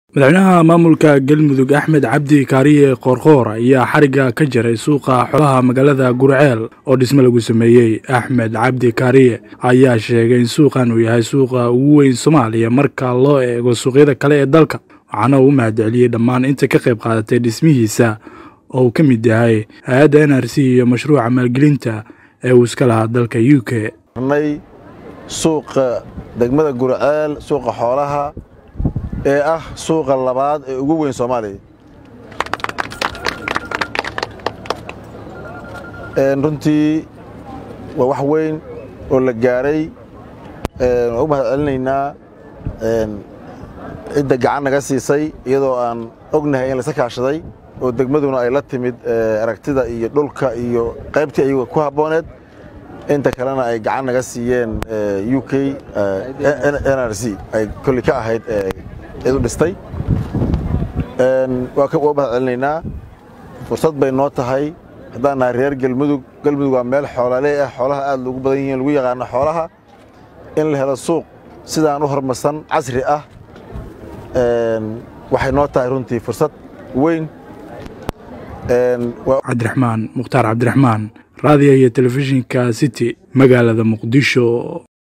madaxweynaha maamulka galmudug Axmed Cabdi Kaariye Qoorqoor ayaa xariga ka jaray suuqa xoolaha magaalada Gurceel oo dhisme lagu sameeyay. Axmed Cabdi Kaariye ayaa sheegay in suuqan uu yahay suuqa ugu weyn Soomaaliya marka loo eego suuqyada kale ee dalka, waxaana uu mahadceliyay dhammaan inta ka qayb qaadatay dhismihiisa oo uu ka mid yahay hay'adda NRC iyo mashruuca maalgelinta ee uu iska lahaa dalka UK. suuqa degmada Gurceel suuqa xoolaha ee ah suuqa labaad ee ugu weyn Soomaaliya. runtii waa wax weyn oo la gaaray. u mahadcelinaynaa cidda gacan naga siisay iyadoo aan ognahay in la sakaashaday oo degmaduna ay la timid aragtida iyo dhulka iyo qaybtii ayaga ku habooneed. inta kalena ay gacan naga siiyeen UK NRC ay kulli ka ahayd idu dhistay. waa ka mahadcelinaynaa. fursad bay noo tahay haddaan nahay reer Galmudug. Galmudug waa meel xoolalee ah, xoolaha aad loogu badan yihiin, lagu yaqaano xoolaha. in la helo suuq sidaan u horumarsan casri ah waxay noo tahay runtii fursad weyn. Cabdiraxmaan Mukhtaar Cabdiraxmaan, raadiyaha iyo telefishinka City, magaalada Muqdisho.